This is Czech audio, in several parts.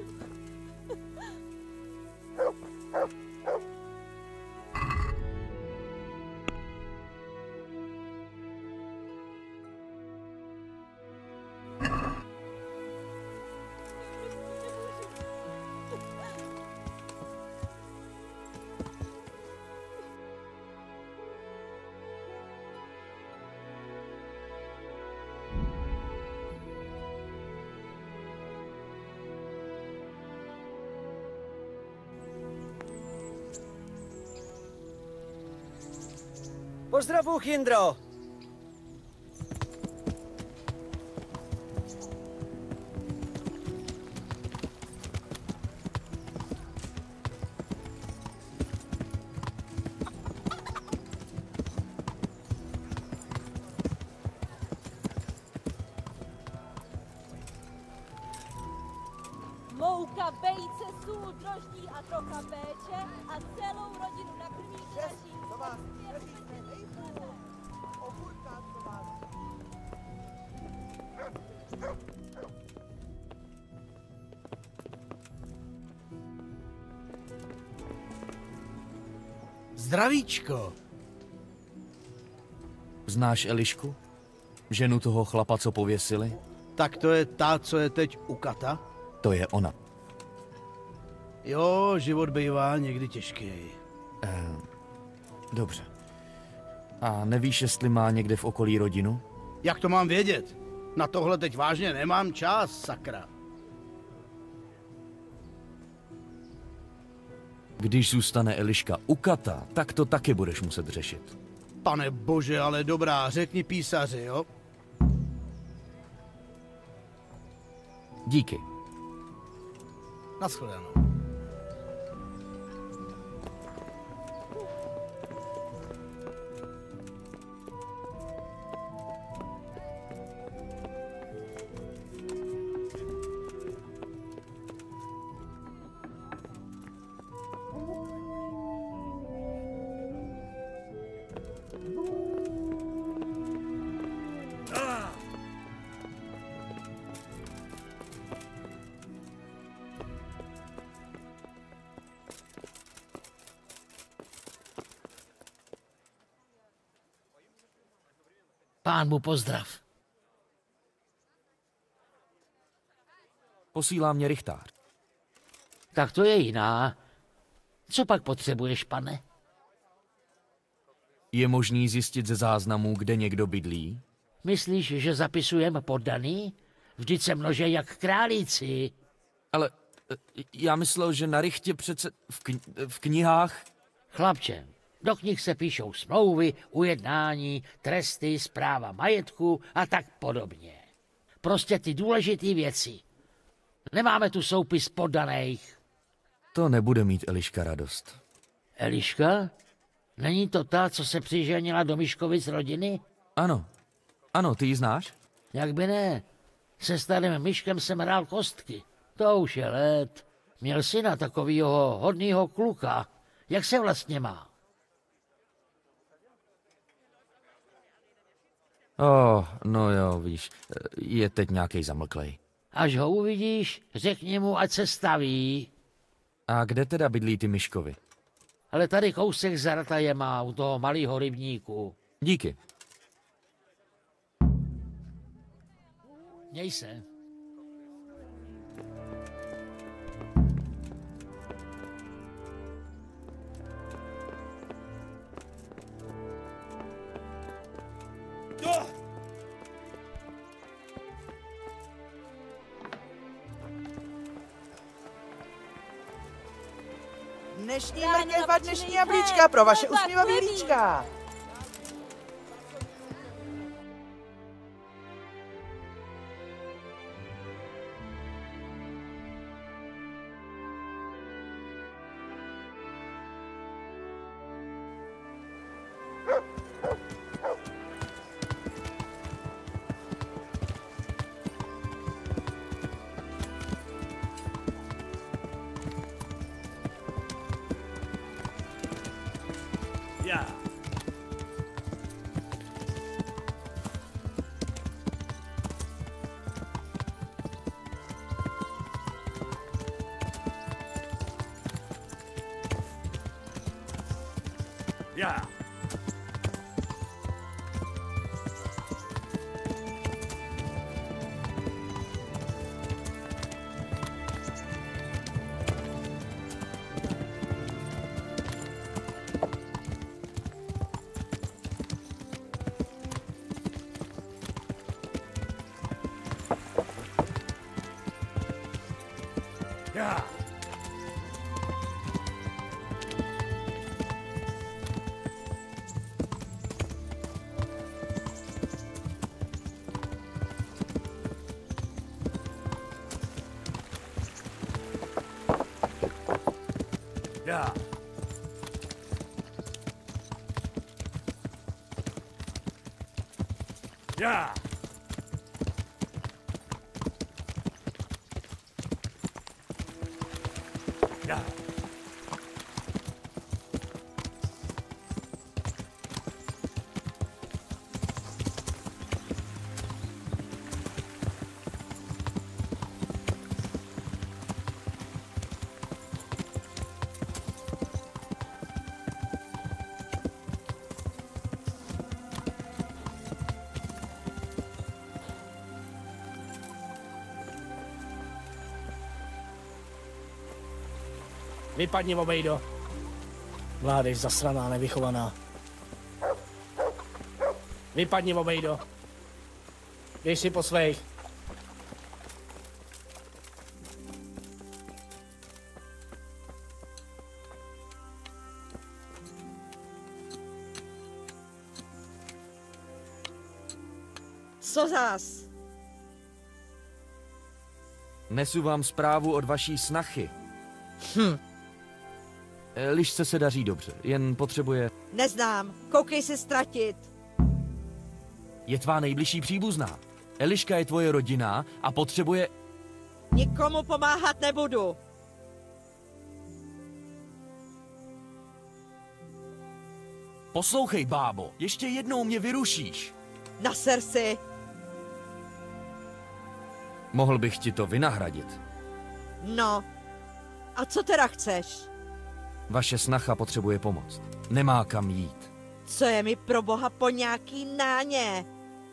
Pozdravu, Chyndro! Mouka, vejce, sůl, droždí a trocha péče a celou rodinu nakrmí křeší. Zdravíčko. Znáš Elišku? Ženu toho chlapa, co pověsili? Tak to je ta, co je teď u kata? To je ona. Jo, život bývá někdy těžký. Dobře. A nevíš, jestli má někde v okolí rodinu? Jak to mám vědět? Na tohle teď vážně nemám čas, sakra. Když zůstane Eliška u kata, tak to taky budeš muset řešit. Pane bože, ale dobrá, řekni písaři, jo? Díky. Naschledanou. Pán mu pozdrav. Posílá mě rychtář. Tak to je jiná. Co pak potřebuješ, pane? Je možný zjistit ze záznamů, kde někdo bydlí? Myslíš, že zapisujeme poddaný? Vždyť se množí jak králíci. Ale já myslel, že na rychtě přece v knihách... Chlapče, do knih se píšou smlouvy, ujednání, tresty, správa majetku a tak podobně. Prostě ty důležitý věci. Nemáme tu soupis poddaných. To nebude mít Eliška radost. Eliška? Není to ta, co se přiženila do Miškovic rodiny? Ano. Ano, ty ji znáš? Jak by ne. Se starým Miškem jsem hrál kostky. To už je let. Měl syna takovýho hodnýho kluka. Jak se vlastně má? No jo, víš, je teď nějakej zamlklej. Až ho uvidíš, řekni mu, ať se staví. A kde teda bydlí ty Miškovi? Ale tady kousek za Ratajema, u toho malého rybníku. Díky. Měj se. Dnešní mrkev a dnešní jablíčka pro vaše usměvavý líčka. Já. Já. Já. Já. Já. Vypadni, obejdo. Vládeš zasraná, nevychovaná. Vypadni, obejdo. Běž si po svých. Co zás? Nesu vám zprávu od vaší snachy. Lišce se daří dobře, jen potřebuje... Neznám, koukej se ztratit. Je tvá nejbližší příbuzná. Eliška je tvoje rodina a potřebuje... Nikomu pomáhat nebudu. Poslouchej, bábo, ještě jednou mě vyrušíš. Naser si. Mohl bych ti to vynahradit. No, a co teda chceš? Vaše snacha potřebuje pomoc. Nemá kam jít. Co je mi pro boha po nějaký náně?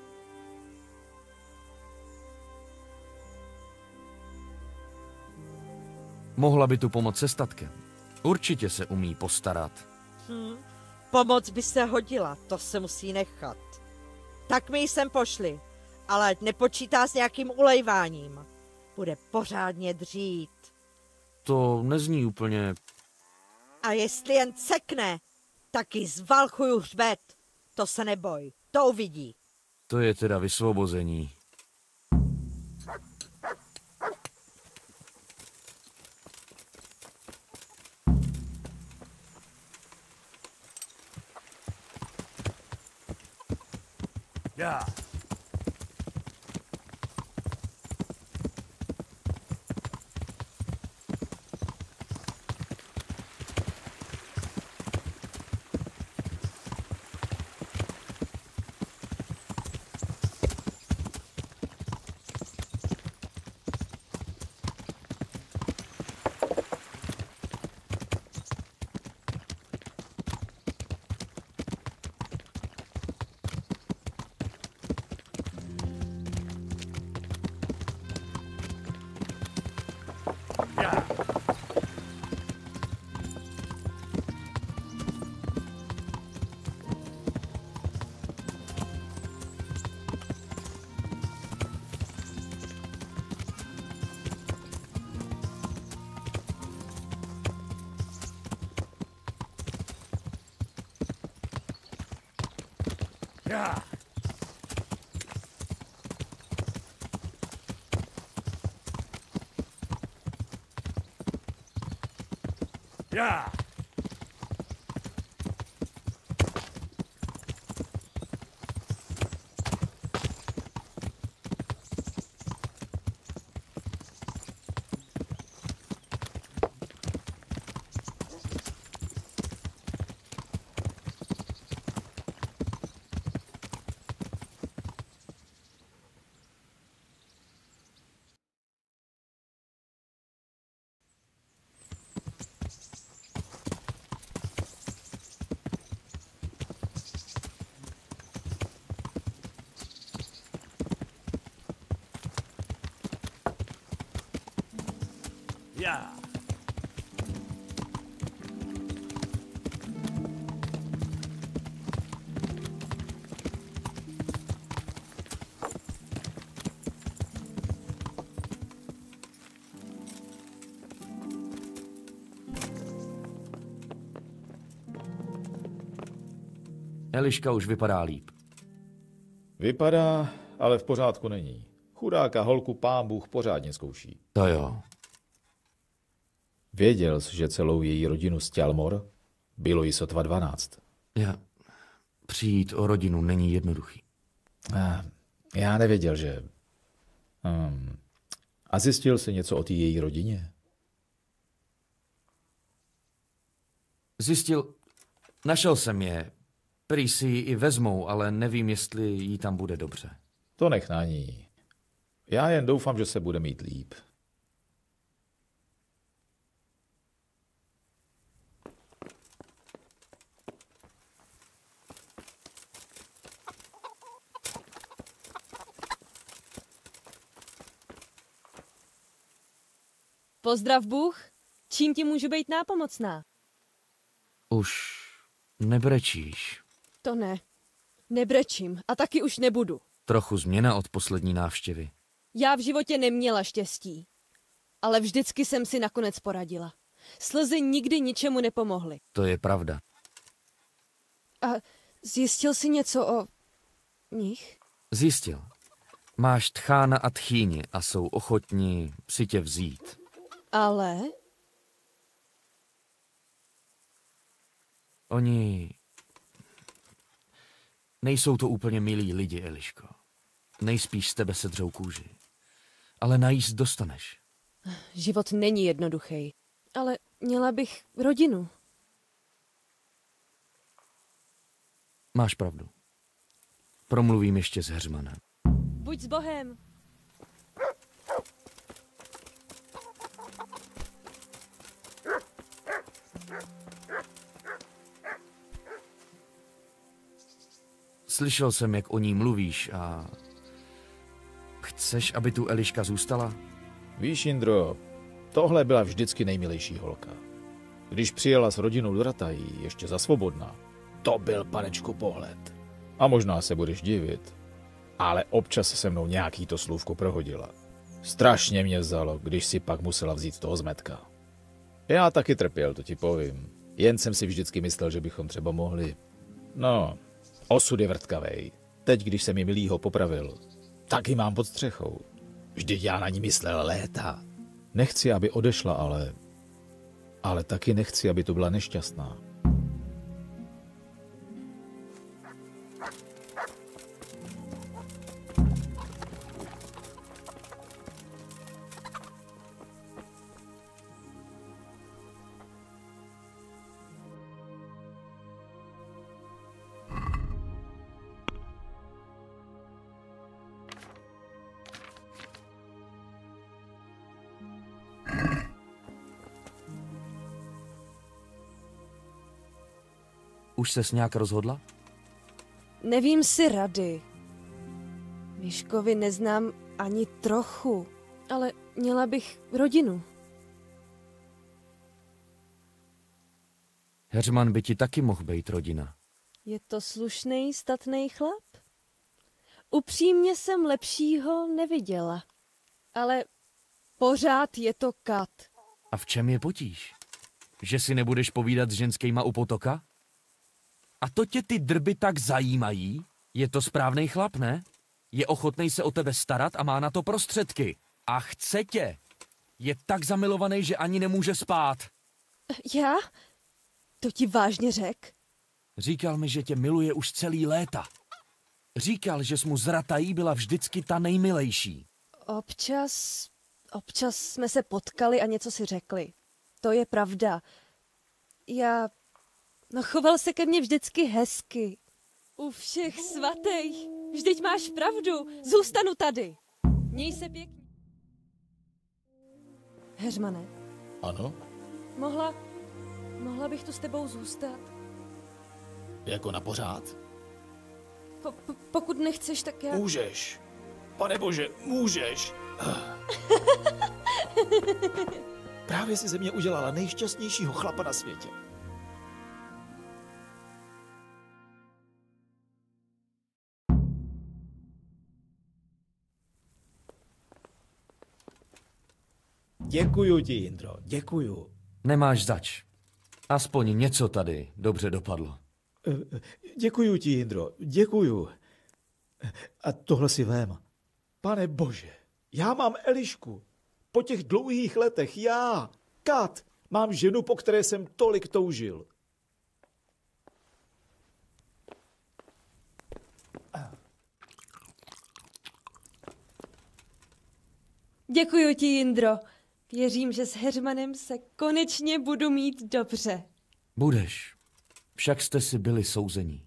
Mohla by tu pomoct se statkem. Určitě se umí postarat. Pomoc by se hodila, to se musí nechat. Tak mi ji sem pošli, ale ať nepočítá s nějakým ulejváním. Bude pořádně dřít. To nezní úplně... A jestli jen cekne, tak ji zvalchuju hřbet. To se neboj, to uvidí. To je teda vysvobození. Já. Já. Já. Já. Já. Eliška už vypadá líp. Vypadá, ale v pořádku není. Chudáka holku pán Bůh pořádně zkouší. To jo. Věděl jsi, že celou její rodinu stěl mor? Bylo jí sotva 12. Přijít o rodinu není jednoduchý. Já nevěděl, že... A zjistil jsi něco o té její rodině? Našel jsem je. Prý si ji i vezmou, ale nevím, jestli jí tam bude dobře. To nech na ní. Já jen doufám, že se bude mít líp. Pozdrav Bůh, čím ti můžu být nápomocná? Už nebrečíš. To ne, nebrečím a taky už nebudu. Trochu změna od poslední návštěvy. Já v životě neměla štěstí, ale vždycky jsem si nakonec poradila. Slzy nikdy ničemu nepomohly. To je pravda. A zjistil jsi něco o nich? Zjistil. Máš tchána a tchýni a jsou ochotní si tě vzít. Ale? Oni... Nejsou to úplně milí lidi, Eliško. Nejspíš z tebe sedřou kůži. Ale najíst dostaneš. Život není jednoduchý, ale měla bych rodinu. Máš pravdu. Promluvím ještě s Heřmanem. Buď s Bohem. Slyšel jsem, jak o ní mluvíš a... Chceš, aby tu Eliška zůstala? Víš, Jindro, tohle byla vždycky nejmilejší holka. Když přijela s rodinou do Ratají, ještě za svobodná, to byl, panečku, pohled. A možná se budeš divit, ale občas se mnou nějaký to slůvko prohodila. Strašně mě vzalo, když si pak musela vzít toho zmetka. Já taky trpěl, to ti povím. Jen jsem si vždycky myslel, že bychom třeba mohli... No, osud je vrtkavej. Teď, když jsem mi milýho popravil, taky mám pod střechou. Vždyť já na ní myslel léta. Nechci, aby odešla, ale taky nechci, aby to byla nešťastná. Už ses nějak rozhodla? Nevím si rady. Miškovi neznám ani trochu, ale měla bych rodinu. Heřman by ti taky mohl být rodina. Je to slušný, statný chlap? Upřímně jsem lepšího neviděla. Ale pořád je to kat. A v čem je potíž? Že si nebudeš povídat s ženskýma u potoka? A to tě ty drby tak zajímají? Je to správnej chlap, ne? Je ochotnej se o tebe starat a má na to prostředky. A chce tě. Je tak zamilovaný, že ani nemůže spát. Já? To ti vážně řek? Říkal mi, že tě miluje už celý léta. Říkal, že jsi mu z Ratají byla vždycky ta nejmilejší. Občas jsme se potkali a něco si řekli. To je pravda. Choval se ke mně vždycky hezky. U všech svatých. Vždyť máš pravdu. Zůstanu tady. Měj se pěkně. Heřmane. Ano? Mohla bych tu s tebou zůstat? Jako na pořád? Pokud nechceš, tak já... Můžeš. Pane Bože, můžeš. Právě si ze mě udělala nejšťastnějšího chlapa na světě. Děkuju ti, Jindro, děkuju. Nemáš zač. Aspoň něco tady dobře dopadlo. Děkuju ti, Jindro, děkuju. A tohle si vem. Pane Bože, já mám Elišku. Po těch dlouhých letech já, Kat, mám ženu, po které jsem tolik toužil. Děkuji ti, Jindro. Věřím, že s Heřmanem se konečně budu mít dobře. Budeš. Však jste si byli souzení.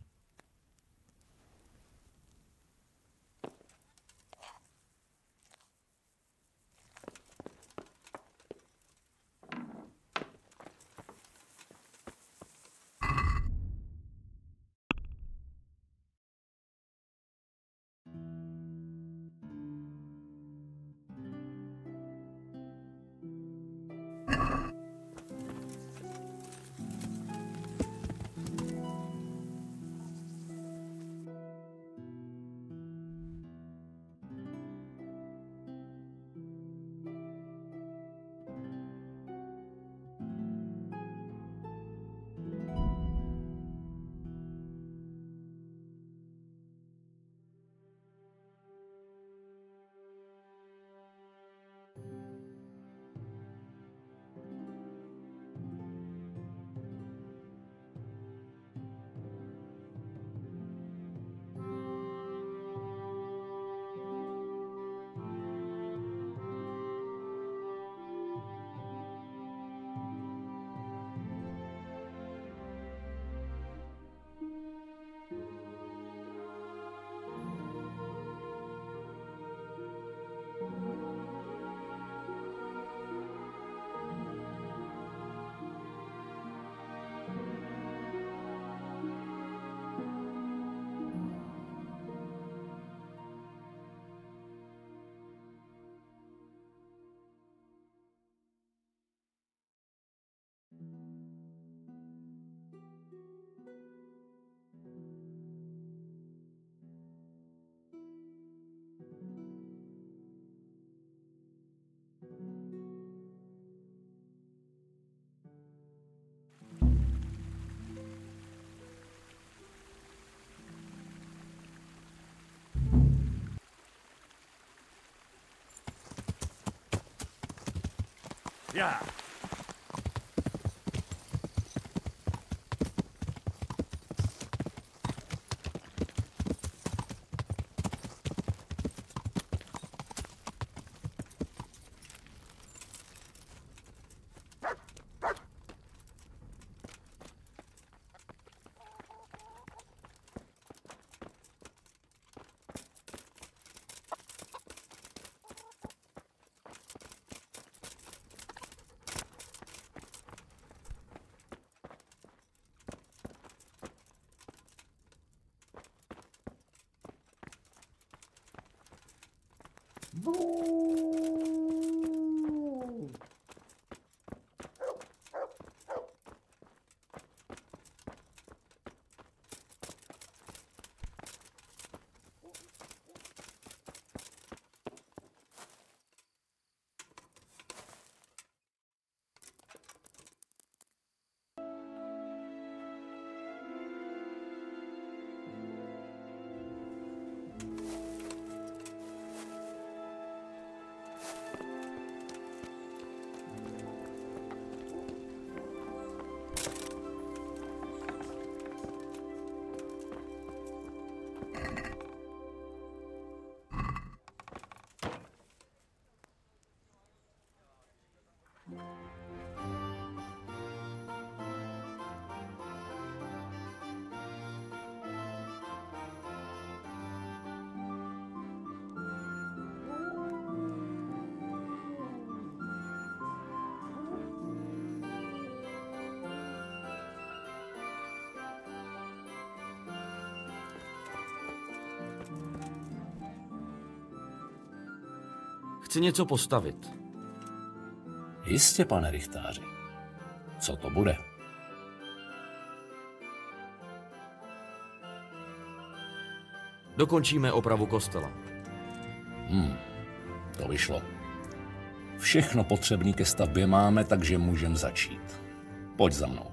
Já. Chci něco postavit. Jistě, pane rychtáři. Co to bude? Dokončíme opravu kostela. To vyšlo. Všechno potřebné ke stavbě máme, takže můžeme začít. Pojď za mnou.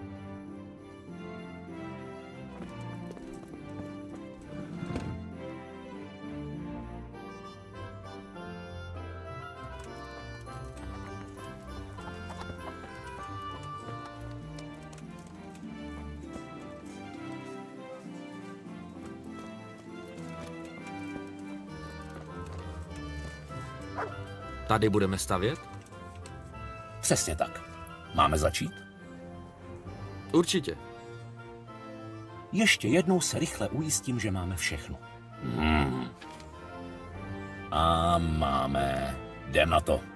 Tady budeme stavět? Přesně tak. Máme začít? Určitě. Ještě jednou se rychle ujistím, že máme všechno. A máme. Jdem na to.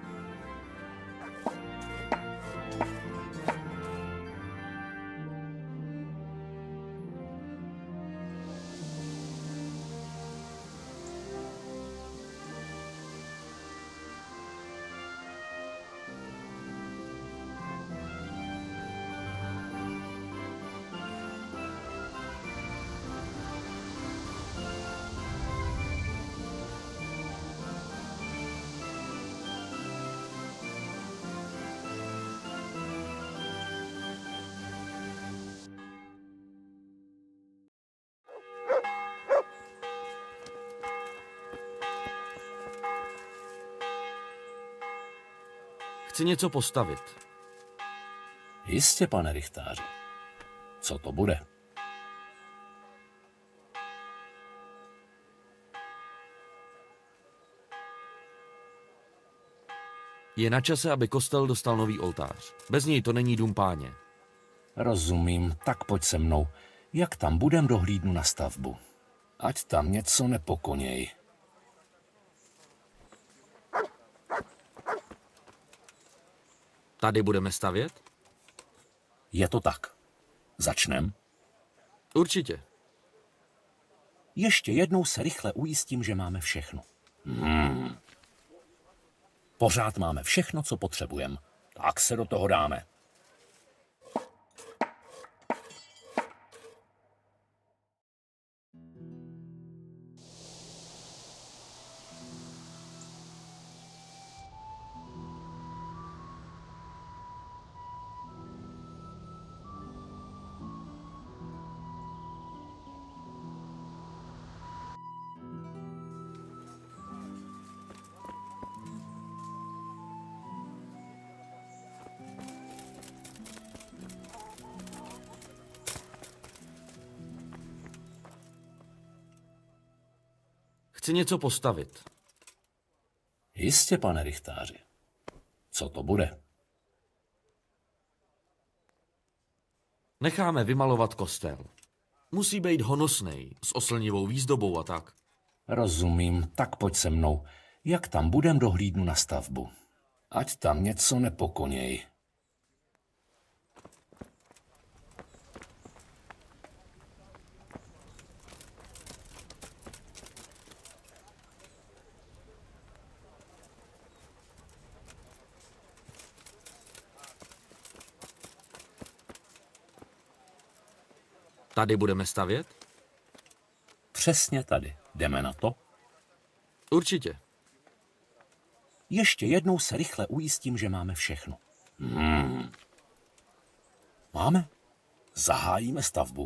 Chci něco postavit. Jistě, pane rychtáři. Co to bude? Je na čase, aby kostel dostal nový oltář. Bez něj to není dům Páně. Rozumím, tak pojď se mnou. Jak tam budem, dohlídnu na stavbu. Ať tam něco nepokoněj. Tady budeme stavět? Je to tak. Začnem? Určitě. Ještě jednou se rychle ujistím, že máme všechno. Pořád máme všechno, co potřebujeme. Tak se do toho dáme. Chci něco postavit. Jistě, pane rychtáři. Co to bude? Necháme vymalovat kostel. Musí být honosnej, s oslnivou výzdobou a tak. Rozumím, tak pojď se mnou. Jak tam budem, dohlídnu na stavbu. Ať tam něco nepokoněj. Tady budeme stavět? Přesně tady. Jdeme na to? Určitě. Ještě jednou se rychle ujistím, že máme všechno. Máme? Zahájíme stavbu.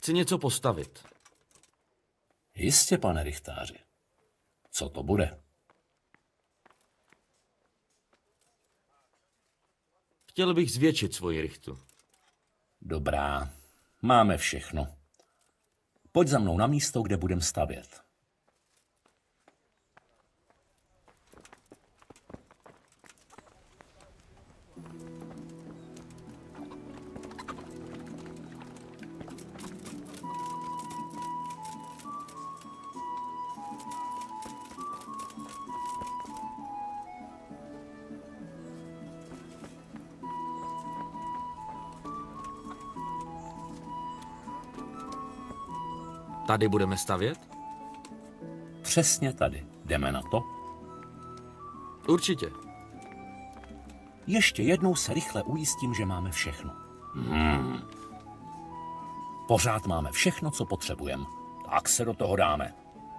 Chci něco postavit. Jistě, pane rychtáři. Co to bude? Chtěl bych zvětšit svoji rychtu. Dobrá, máme všechno. Pojď za mnou na místo, kde budem stavět. Tady budeme stavět? Přesně tady. Jdeme na to? Určitě. Ještě jednou se rychle ujistím, že máme všechno. Pořád máme všechno, co potřebujeme. Tak se do toho dáme.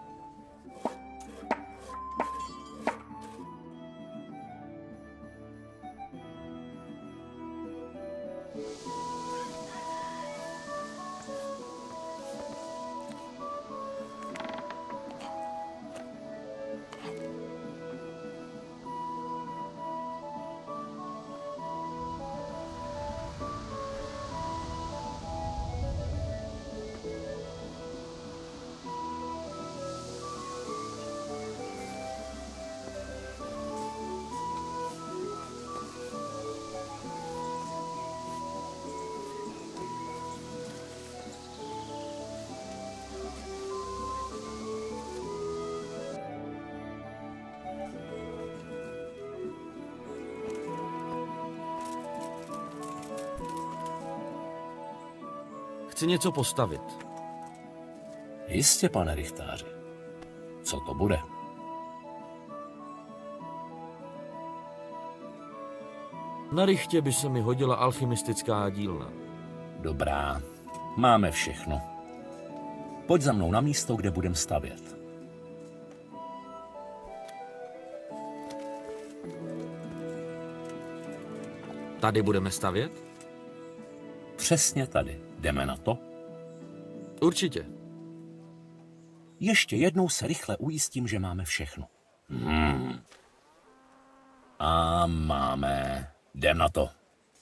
Chci něco postavit. Jistě, pane rychtáři. Co to bude? Na rychtě by se mi hodila alchymistická dílna. Dobrá, máme všechno. Pojď za mnou na místo, kde budem stavět. Tady budeme stavět? Přesně tady. Jdeme na to? Určitě. Ještě jednou se rychle ujistím, že máme všechno. A máme. Jdem na to.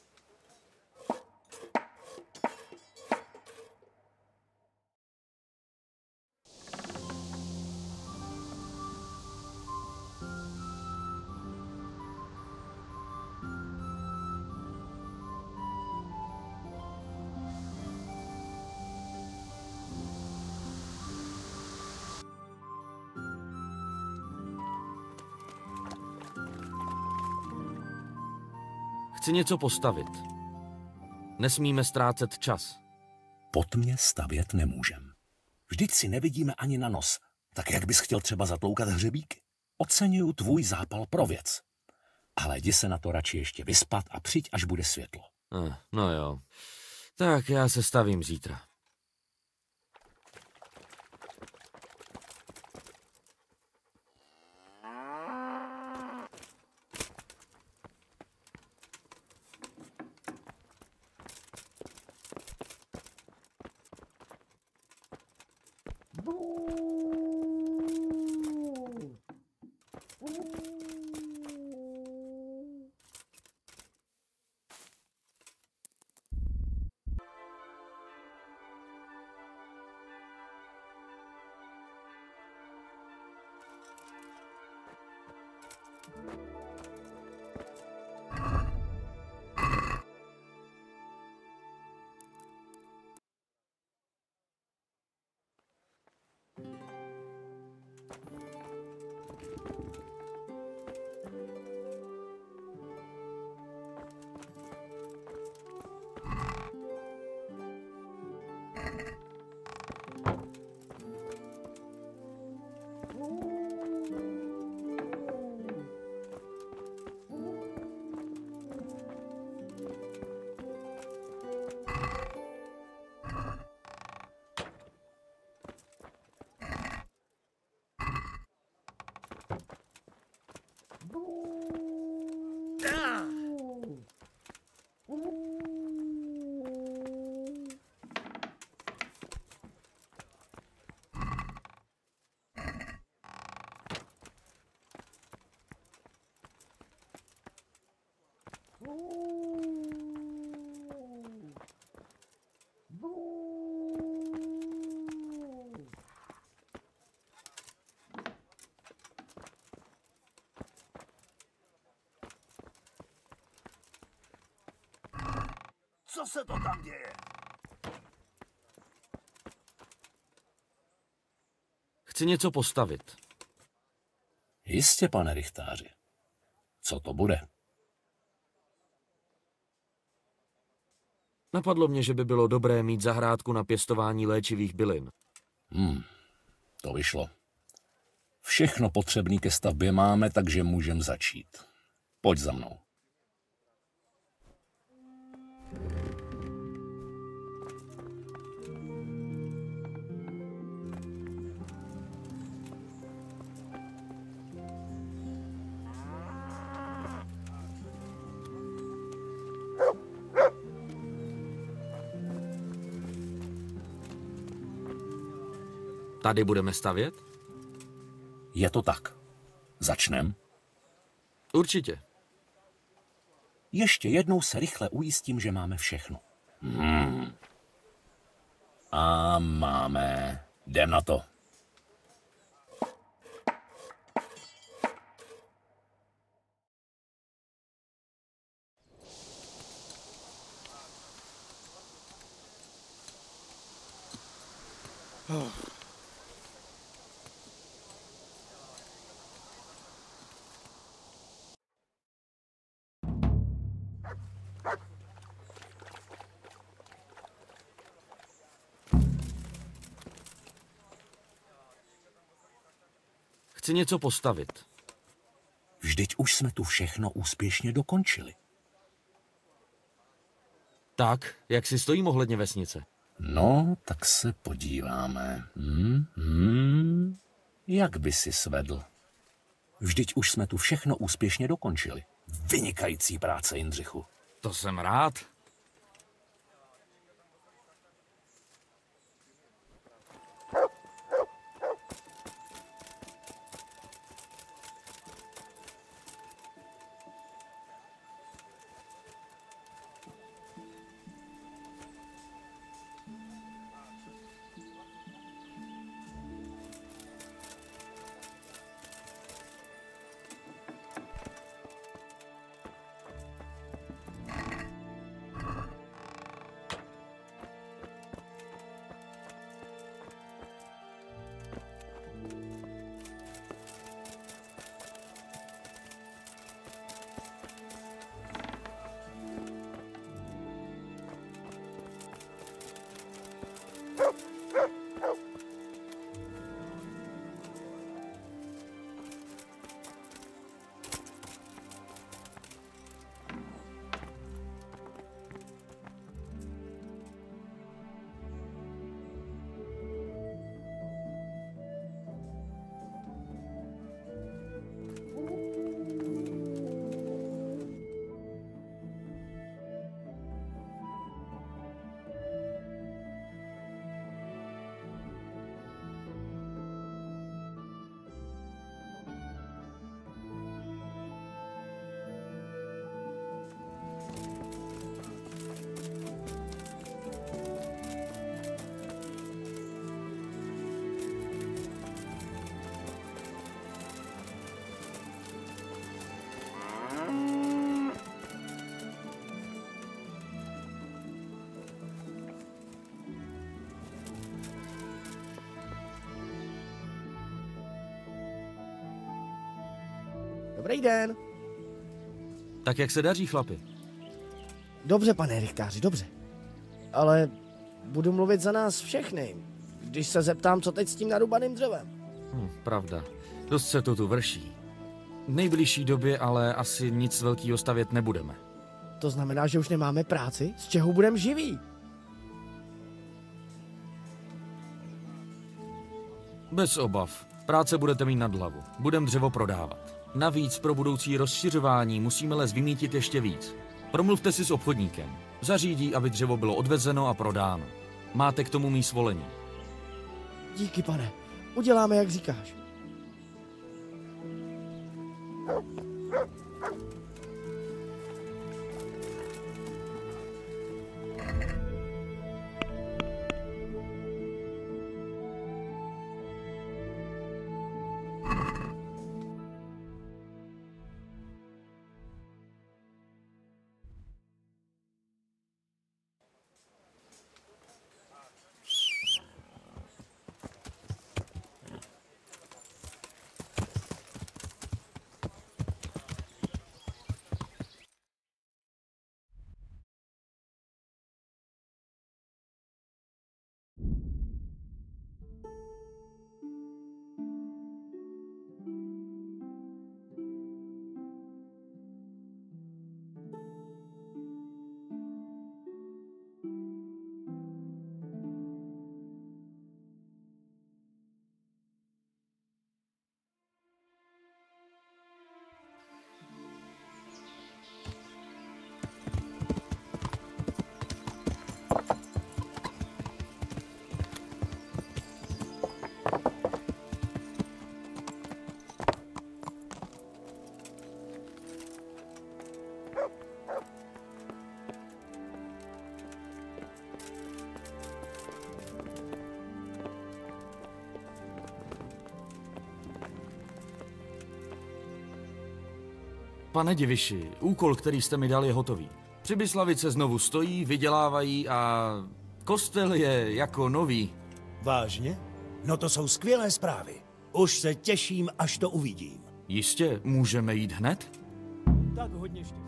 Chci něco postavit. Nesmíme ztrácet čas. Pod mě stavět nemůžem. Vždyť si nevidíme ani na nos. Tak jak bys chtěl třeba zatloukat hřebíky? Oceňuju tvůj zápal pro věc. Ale jdi se na to radši ještě vyspat a přijď, až bude světlo. No jo. Tak já se stavím zítra. Co se to tam děje? Chci něco postavit. Jistě, pane rychtáři. Co to bude? Napadlo mě, že by bylo dobré mít zahrádku na pěstování léčivých bylin. To vyšlo. Všechno potřebné ke stavbě máme, takže můžeme začít. Pojď za mnou. Tady budeme stavět? Je to tak. Začnem? Určitě. Ještě jednou se rychle ujistím, že máme všechno. A máme. Jdem na to. Chci něco postavit. Vždyť už jsme tu všechno úspěšně dokončili. Tak, jak si stojím ohledně vesnice? No, tak se podíváme. Jak by si svedl? Vždyť už jsme tu všechno úspěšně dokončili. Vynikající práce, Jindřichu. To jsem rád. Dobrý den. Tak jak se daří, chlapi? Dobře, pane rychtáři, dobře. Ale budu mluvit za nás všechny, když se zeptám, co teď s tím narubaným dřevem. Pravda. Dost se to tu vrší. V nejbližší době ale asi nic velkýho stavět nebudeme. To znamená, že už nemáme práci? Z čeho budeme živí? Bez obav. Práce budete mít nad hlavu. Budem dřevo prodávat. Navíc pro budoucí rozšiřování musíme les vymítit ještě víc. Promluvte si s obchodníkem. Zařídí, aby dřevo bylo odvezeno a prodáno. Máte k tomu mý svolení. Díky, pane. Uděláme, jak říkáš. Pane Diviši, úkol, který jste mi dal, je hotový. Přibyslavice znovu stojí, vydělávají a kostel je jako nový. Vážně? No to jsou skvělé zprávy. Už se těším, až to uvidím. Jistě, můžeme jít hned? Tak hodně štěstí.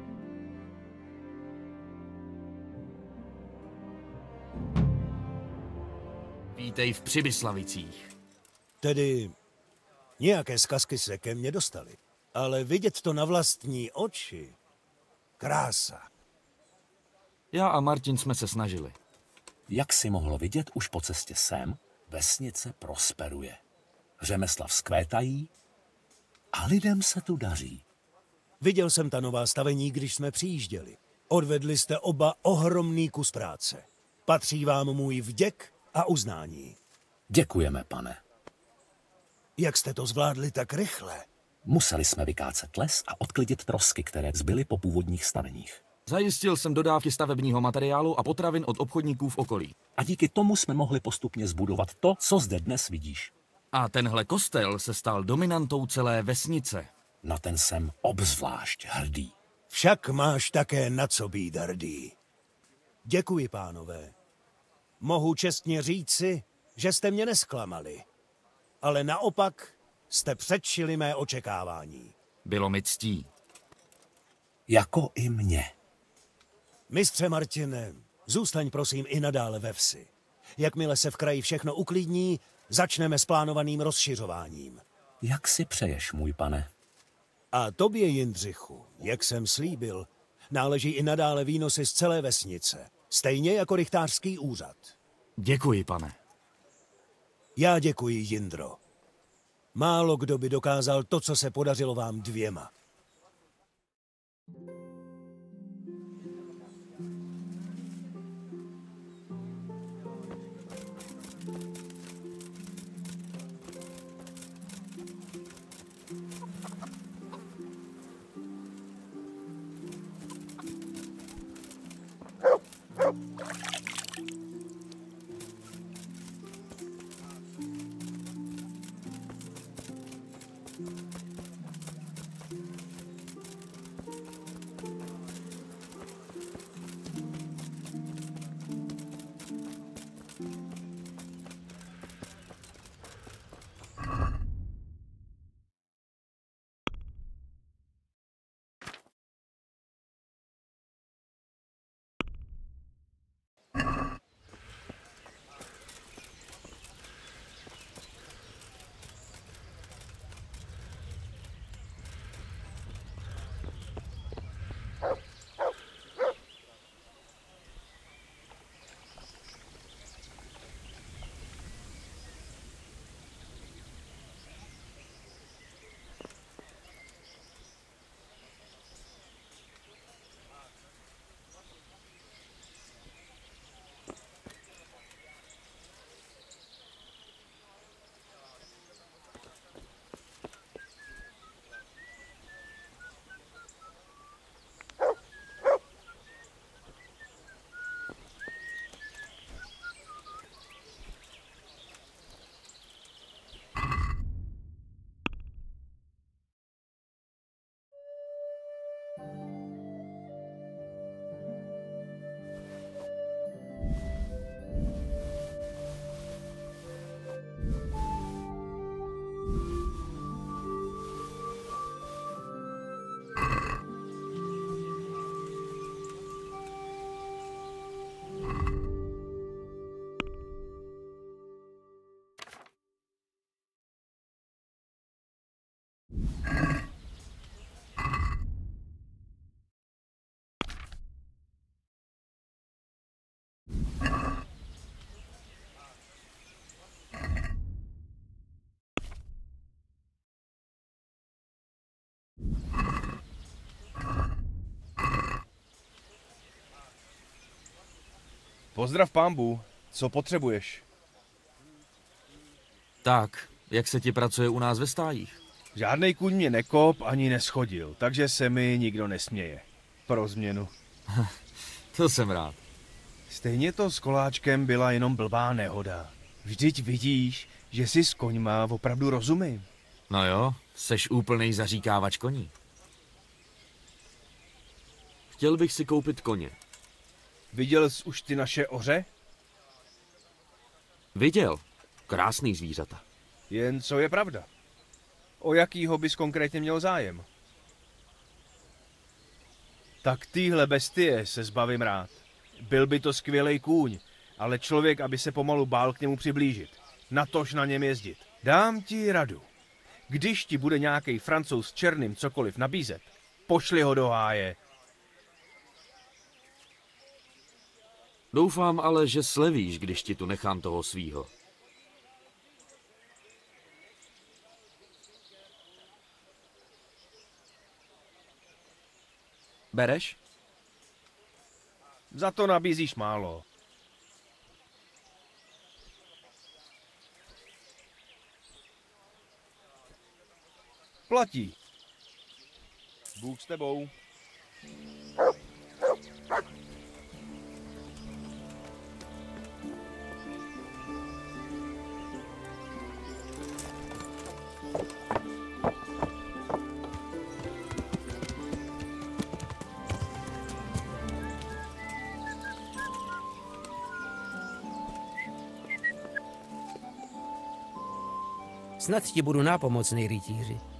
Vítej v Přibyslavicích. Tedy nějaké zkazky se ke mně dostaly, ale vidět to na vlastní oči. Krása. Já a Martin jsme se snažili. Jak si mohlo vidět, už po cestě sem vesnice prosperuje. Řemesla vzkvétají a lidem se tu daří. Viděl jsem ta nová stavení, když jsme přijížděli. Odvedli jste oba ohromný kus práce. Patří vám můj vděk a uznání. Děkujeme, pane. Jak jste to zvládli tak rychle? Museli jsme vykácet les a odklidit trosky, které zbyly po původních staveních. Zajistil jsem dodávky stavebního materiálu a potravin od obchodníků v okolí. A díky tomu jsme mohli postupně zbudovat to, co zde dnes vidíš. A tenhle kostel se stal dominantou celé vesnice. Na ten jsem obzvlášť hrdý. Však máš také na co být hrdý. Děkuji, pánové. Mohu čestně říci, že jste mě nesklamali. Ale naopak jste předčili mé očekávání. Bylo mi ctí. Jako i mě. Mistře Martine, zůstaň prosím i nadále ve vsi. Jakmile se v kraji všechno uklidní, začneme s plánovaným rozšiřováním. Jak si přeješ, můj pane? A tobě, Jindřichu, jak jsem slíbil, náleží i nadále výnosy z celé vesnice, stejně jako rychtářský úřad. Děkuji, pane. Já děkuji, Jindro. Málo kdo by dokázal to, co se podařilo vám dvěma. Pozdrav pánbu, co potřebuješ? Tak, jak se ti pracuje u nás ve stájích? Žádnej kůň mě nekop ani neschodil, takže se mi nikdo nesměje. Pro změnu. To jsem rád. Stejně to s koláčkem byla jenom blbá nehoda. Vždyť vidíš, že si s koňma opravdu rozumím. No jo, seš úplnej zaříkávač koní. Chtěl bych si koupit koně. Viděl jsi už ty naše oře? Viděl. Krásný zvířata. Jen co je pravda. O jakýho bys konkrétně měl zájem? Tak týhle bestie se zbavím rád. Byl by to skvělej kůň, ale člověk, aby se pomalu bál k němu přiblížit. Natož na něm jezdit. Dám ti radu. Když ti bude nějaký Francouz s černým cokoliv nabízet, pošli ho do háje. Doufám ale, že slevíš, když ti tu nechám toho svýho. Bereš? Za to nabízíš málo. Platí. Bůh s tebou. Snad ti budu nápomocný, rytíři.